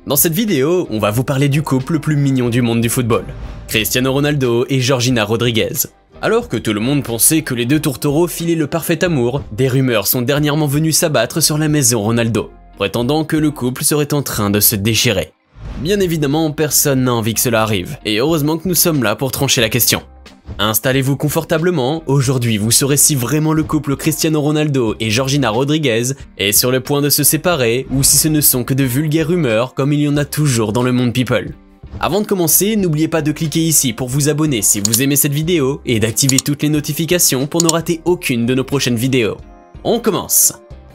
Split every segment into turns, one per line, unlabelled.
Dans cette vidéo, on va vous parler du couple le plus mignon du monde du football, Cristiano Ronaldo et Georgina Rodriguez. Alors que tout le monde pensait que les deux tourtereaux filaient le parfait amour, des rumeurs sont dernièrement venues s'abattre sur la maison Ronaldo, prétendant que le couple serait en train de se déchirer. Bien évidemment, personne n'a envie que cela arrive, et heureusement que nous sommes là pour trancher la question. Installez-vous confortablement, aujourd'hui vous saurez si vraiment le couple Cristiano Ronaldo et Georgina Rodriguez est sur le point de se séparer ou si ce ne sont que de vulgaires rumeurs comme il y en a toujours dans le monde people. Avant de commencer, n'oubliez pas de cliquer ici pour vous abonner si vous aimez cette vidéo et d'activer toutes les notifications pour ne rater aucune de nos prochaines vidéos. On commence!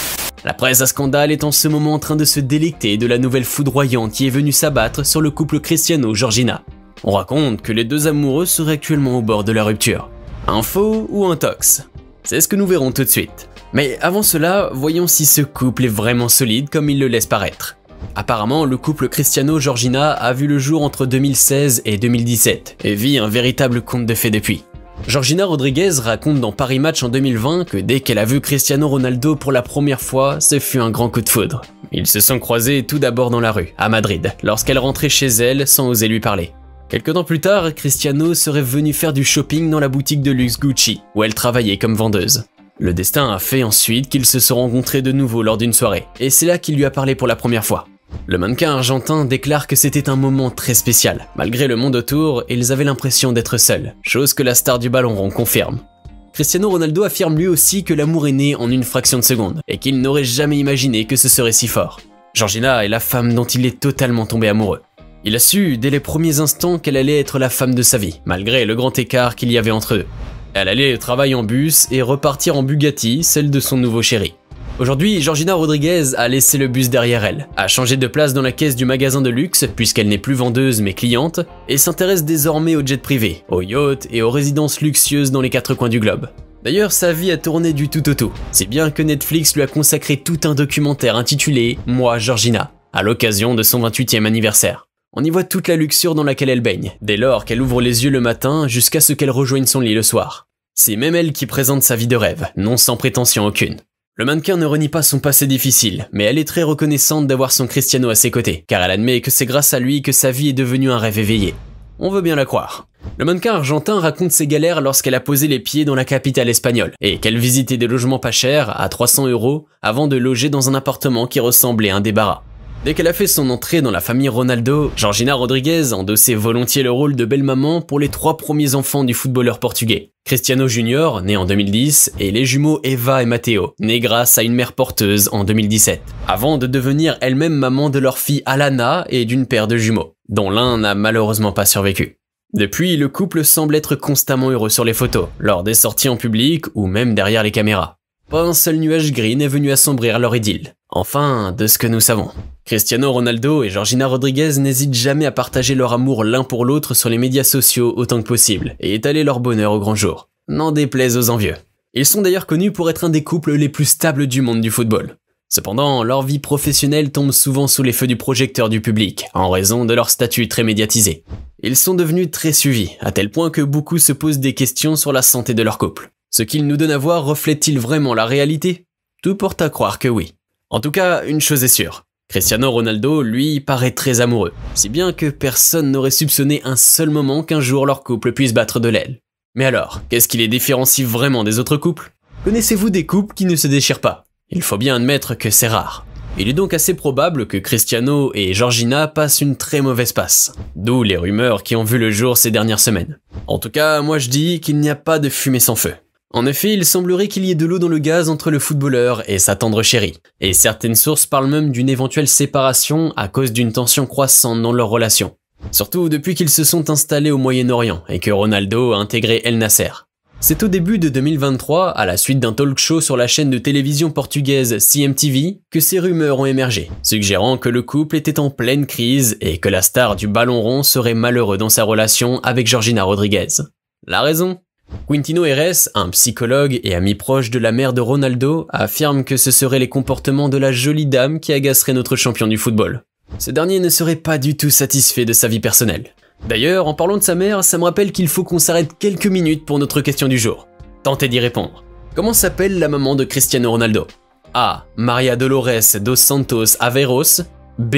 La presse à scandale est en ce moment en train de se délecter de la nouvelle foudroyante qui est venue s'abattre sur le couple Cristiano-Georgina. On raconte que les deux amoureux seraient actuellement au bord de la rupture. Un faux ou un tox? C'est ce que nous verrons tout de suite. Mais avant cela, voyons si ce couple est vraiment solide comme il le laisse paraître. Apparemment, le couple Cristiano-Georgina a vu le jour entre 2016 et 2017 et vit un véritable conte de fées depuis. Georgina Rodriguez raconte dans Paris Match en 2020 que dès qu'elle a vu Cristiano Ronaldo pour la première fois, ce fut un grand coup de foudre. Ils se sont croisés tout d'abord dans la rue, à Madrid, lorsqu'elle rentrait chez elle sans oser lui parler. Quelque temps plus tard, Cristiano serait venu faire du shopping dans la boutique de luxe Gucci, où elle travaillait comme vendeuse. Le destin a fait ensuite qu'ils se sont rencontrés de nouveau lors d'une soirée, et c'est là qu'il lui a parlé pour la première fois. Le mannequin argentin déclare que c'était un moment très spécial. Malgré le monde autour, ils avaient l'impression d'être seuls, chose que la star du ballon rond confirme. Cristiano Ronaldo affirme lui aussi que l'amour est né en une fraction de seconde, et qu'il n'aurait jamais imaginé que ce serait si fort. Georgina est la femme dont il est totalement tombé amoureux. Il a su dès les premiers instants qu'elle allait être la femme de sa vie, malgré le grand écart qu'il y avait entre eux. Elle allait au travail en bus et repartir en Bugatti, celle de son nouveau chéri. Aujourd'hui, Georgina Rodriguez a laissé le bus derrière elle, a changé de place dans la caisse du magasin de luxe puisqu'elle n'est plus vendeuse mais cliente, et s'intéresse désormais aux jets privés, aux yachts et aux résidences luxueuses dans les quatre coins du globe. D'ailleurs, sa vie a tourné du tout au tout, si bien que Netflix lui a consacré tout un documentaire intitulé « Moi, Georgina », à l'occasion de son 28e anniversaire. On y voit toute la luxure dans laquelle elle baigne, dès lors qu'elle ouvre les yeux le matin jusqu'à ce qu'elle rejoigne son lit le soir. C'est même elle qui présente sa vie de rêve, non sans prétention aucune. Le mannequin ne renie pas son passé difficile, mais elle est très reconnaissante d'avoir son Cristiano à ses côtés, car elle admet que c'est grâce à lui que sa vie est devenue un rêve éveillé. On veut bien la croire. Le mannequin argentin raconte ses galères lorsqu'elle a posé les pieds dans la capitale espagnole, et qu'elle visitait des logements pas chers, à 300 € avant de loger dans un appartement qui ressemblait à un débarras. Dès qu'elle a fait son entrée dans la famille Ronaldo, Georgina Rodriguez endossait volontiers le rôle de belle-maman pour les 3 premiers enfants du footballeur portugais. Cristiano Junior, né en 2010, et les jumeaux Eva et Matteo, nés grâce à une mère porteuse en 2017, avant de devenir elle-même maman de leur fille Alana et d'une paire de jumeaux, dont l'un n'a malheureusement pas survécu. Depuis, le couple semble être constamment heureux sur les photos, lors des sorties en public ou même derrière les caméras. Pas un seul nuage gris n'est venu assombrir leur idylle. Enfin, de ce que nous savons. Cristiano Ronaldo et Georgina Rodriguez n'hésitent jamais à partager leur amour l'un pour l'autre sur les médias sociaux autant que possible, et étaler leur bonheur au grand jour. N'en déplaise aux envieux. Ils sont d'ailleurs connus pour être un des couples les plus stables du monde du football. Cependant, leur vie professionnelle tombe souvent sous les feux du projecteur du public, en raison de leur statut très médiatisé. Ils sont devenus très suivis, à tel point que beaucoup se posent des questions sur la santé de leur couple. Ce qu'ils nous donnent à voir reflète-t-il vraiment la réalité? Tout porte à croire que oui. En tout cas, une chose est sûre. Cristiano Ronaldo, lui, paraît très amoureux, si bien que personne n'aurait soupçonné un seul moment qu'un jour leur couple puisse battre de l'aile. Mais alors, qu'est-ce qui les différencie vraiment des autres couples? Connaissez-vous des couples qui ne se déchirent pas? Il faut bien admettre que c'est rare. Il est donc assez probable que Cristiano et Georgina passent une très mauvaise passe, d'où les rumeurs qui ont vu le jour ces dernières semaines. En tout cas, moi je dis qu'il n'y a pas de fumée sans feu. En effet, il semblerait qu'il y ait de l'eau dans le gaz entre le footballeur et sa tendre chérie, et certaines sources parlent même d'une éventuelle séparation à cause d'une tension croissante dans leur relation. Surtout depuis qu'ils se sont installés au Moyen-Orient et que Ronaldo a intégré El Nasser. C'est au début de 2023, à la suite d'un talk show sur la chaîne de télévision portugaise CMTV, que ces rumeurs ont émergé, suggérant que le couple était en pleine crise et que la star du ballon rond serait malheureux dans sa relation avec Georgina Rodriguez. La raison ? Quintino Heres, un psychologue et ami proche de la mère de Ronaldo, affirme que ce seraient les comportements de la jolie dame qui agaceraient notre champion du football. Ce dernier ne serait pas du tout satisfait de sa vie personnelle. D'ailleurs, en parlant de sa mère, ça me rappelle qu'il faut qu'on s'arrête quelques minutes pour notre question du jour. Tentez d'y répondre. Comment s'appelle la maman de Cristiano Ronaldo? A. Maria Dolores dos Santos Averos. B.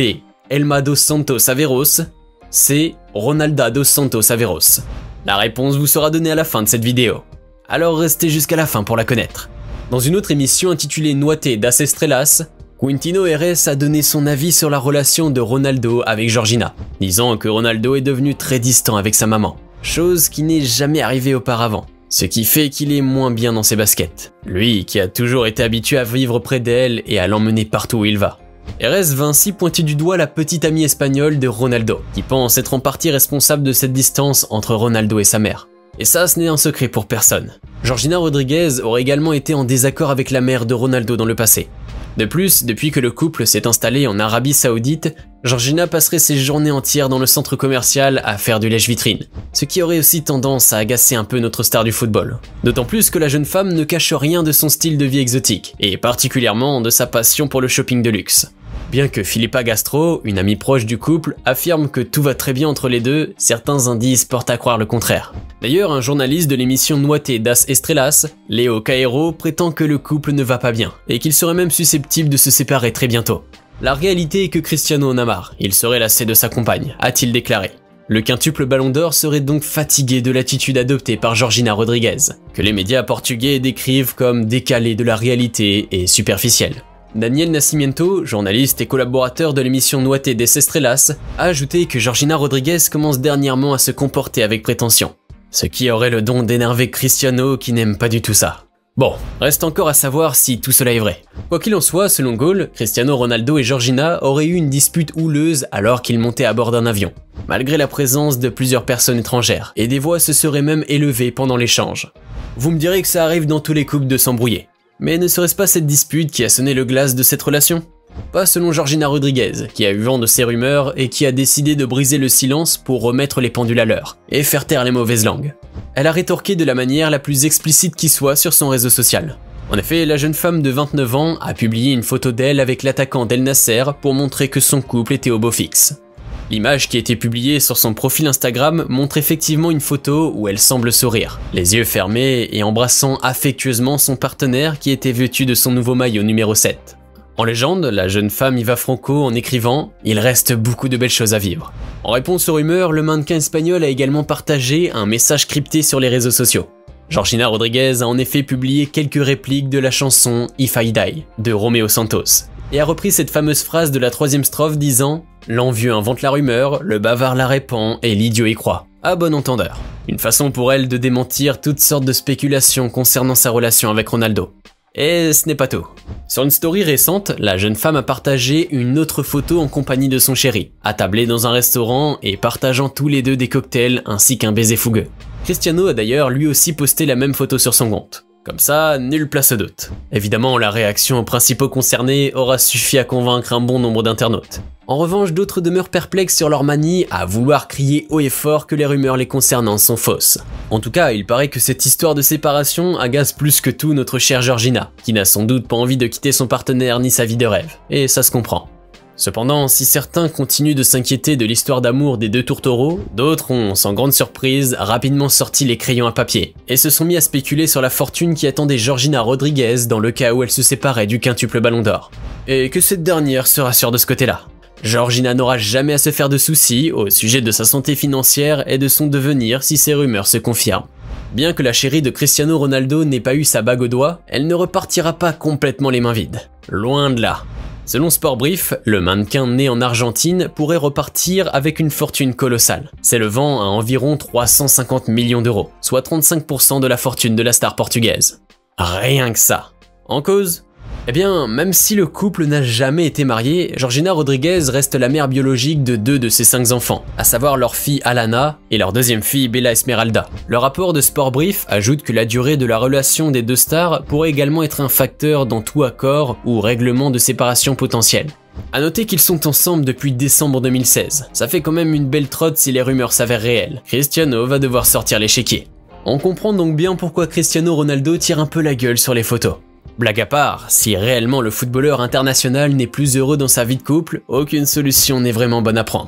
Elma dos Santos Averos, C. Ronalda dos Santos Averos? La réponse vous sera donnée à la fin de cette vidéo. Alors restez jusqu'à la fin pour la connaître. Dans une autre émission intitulée Noite das Estrelas, Quintino Herrés a donné son avis sur la relation de Ronaldo avec Georgina, disant que Ronaldo est devenu très distant avec sa maman, chose qui n'est jamais arrivée auparavant, ce qui fait qu'il est moins bien dans ses baskets. Lui qui a toujours été habitué à vivre près d'elle et à l'emmener partout où il va. Herrés va ainsi pointer du doigt la petite amie espagnole de Ronaldo, qui pense être en partie responsable de cette distance entre Ronaldo et sa mère. Et ça, ce n'est un secret pour personne. Georgina Rodríguez aurait également été en désaccord avec la mère de Ronaldo dans le passé. De plus, depuis que le couple s'est installé en Arabie Saoudite, Georgina passerait ses journées entières dans le centre commercial à faire du lèche-vitrine, ce qui aurait aussi tendance à agacer un peu notre star du football. D'autant plus que la jeune femme ne cache rien de son style de vie exotique, et particulièrement de sa passion pour le shopping de luxe. Bien que Philippa Gastro, une amie proche du couple, affirme que tout va très bien entre les deux, certains indices portent à croire le contraire. D'ailleurs, un journaliste de l'émission Noite das Estrelas, Leo Caero, prétend que le couple ne va pas bien, et qu'il serait même susceptible de se séparer très bientôt. La réalité est que Cristiano en a marre, il serait lassé de sa compagne, a-t-il déclaré. Le quintuple Ballon d'Or serait donc fatigué de l'attitude adoptée par Georgina Rodríguez, que les médias portugais décrivent comme décalée de la réalité et superficielle. Daniel Nascimento, journaliste et collaborateur de l'émission Noite das Estrelas, a ajouté que Georgina Rodríguez commence dernièrement à se comporter avec prétention, ce qui aurait le don d'énerver Cristiano qui n'aime pas du tout ça. Bon, reste encore à savoir si tout cela est vrai. Quoi qu'il en soit, selon Goal, Cristiano Ronaldo et Georgina auraient eu une dispute houleuse alors qu'ils montaient à bord d'un avion, malgré la présence de plusieurs personnes étrangères, et des voix se seraient même élevées pendant l'échange. Vous me direz que ça arrive dans tous les couples de s'embrouiller. Mais ne serait-ce pas cette dispute qui a sonné le glas de cette relation? Pas selon Georgina Rodríguez, qui a eu vent de ces rumeurs et qui a décidé de briser le silence pour remettre les pendules à l'heure, et faire taire les mauvaises langues. Elle a rétorqué de la manière la plus explicite qui soit sur son réseau social. En effet, la jeune femme de 29 ans a publié une photo d'elle avec l'attaquant d'El Nasser pour montrer que son couple était au beau fixe. L'image qui a été publiée sur son profil Instagram montre effectivement une photo où elle semble sourire, les yeux fermés et embrassant affectueusement son partenaire qui était vêtu de son nouveau maillot numéro 7. En légende, la jeune femme y va franco en écrivant « Il reste beaucoup de belles choses à vivre ». En réponse aux rumeurs, le mannequin espagnol a également partagé un message crypté sur les réseaux sociaux. Georgina Rodríguez a en effet publié quelques répliques de la chanson « If I Die » de Romeo Santos, et a repris cette fameuse phrase de la troisième strophe disant « L'envieux invente la rumeur, le bavard la répand et l'idiot y croit ». À bon entendeur. Une façon pour elle de démentir toutes sortes de spéculations concernant sa relation avec Ronaldo. Et ce n'est pas tout. Sur une story récente, la jeune femme a partagé une autre photo en compagnie de son chéri, attablés dans un restaurant et partageant tous les deux des cocktails ainsi qu'un baiser fougueux. Cristiano a d'ailleurs lui aussi posté la même photo sur son compte. Comme ça, nulle place au doute. Évidemment, la réaction aux principaux concernés aura suffi à convaincre un bon nombre d'internautes. En revanche, d'autres demeurent perplexes sur leur manie à vouloir crier haut et fort que les rumeurs les concernant sont fausses. En tout cas, il paraît que cette histoire de séparation agace plus que tout notre chère Georgina, qui n'a sans doute pas envie de quitter son partenaire ni sa vie de rêve, et ça se comprend. Cependant, si certains continuent de s'inquiéter de l'histoire d'amour des deux tourtereaux, d'autres ont, sans grande surprise, rapidement sorti les crayons à papier, et se sont mis à spéculer sur la fortune qui attendait Georgina Rodríguez dans le cas où elle se séparait du quintuple Ballon d'Or. Et que cette dernière se rassure de ce côté-là. Georgina n'aura jamais à se faire de soucis au sujet de sa santé financière et de son devenir si ces rumeurs se confirment. Bien que la chérie de Cristiano Ronaldo n'ait pas eu sa bague au doigt, elle ne repartira pas complètement les mains vides. Loin de là. Selon Sport Brief, le mannequin né en Argentine pourrait repartir avec une fortune colossale, s'élevant à environ 350 millions d'euros, soit 35% de la fortune de la star portugaise. Rien que ça. En cause ? Eh bien, même si le couple n'a jamais été marié, Georgina Rodríguez reste la mère biologique de 2 de ses 5 enfants, à savoir leur fille Alana et leur deuxième fille Bella Esmeralda. Le rapport de Sport Brief ajoute que la durée de la relation des deux stars pourrait également être un facteur dans tout accord ou règlement de séparation potentiel. A noter qu'ils sont ensemble depuis décembre 2016, ça fait quand même une belle trotte si les rumeurs s'avèrent réelles. Cristiano va devoir sortir l'échiquier. On comprend donc bien pourquoi Cristiano Ronaldo tire un peu la gueule sur les photos. Blague à part, si réellement le footballeur international n'est plus heureux dans sa vie de couple, aucune solution n'est vraiment bonne à prendre.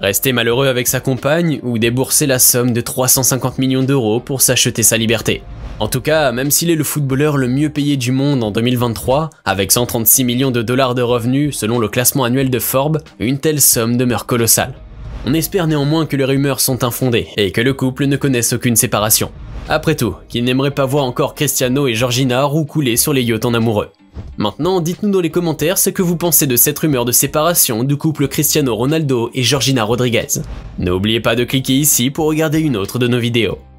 Rester malheureux avec sa compagne ou débourser la somme de 350 millions d'euros pour s'acheter sa liberté. En tout cas, même s'il est le footballeur le mieux payé du monde en 2023, avec 136 millions de dollars de revenus selon le classement annuel de Forbes, une telle somme demeure colossale. On espère néanmoins que les rumeurs sont infondées et que le couple ne connaisse aucune séparation. Après tout, qui n'aimerait pas voir encore Cristiano et Georgina roucouler sur les yachts en amoureux. Maintenant, dites-nous dans les commentaires ce que vous pensez de cette rumeur de séparation du couple Cristiano Ronaldo et Georgina Rodriguez. N'oubliez pas de cliquer ici pour regarder une autre de nos vidéos.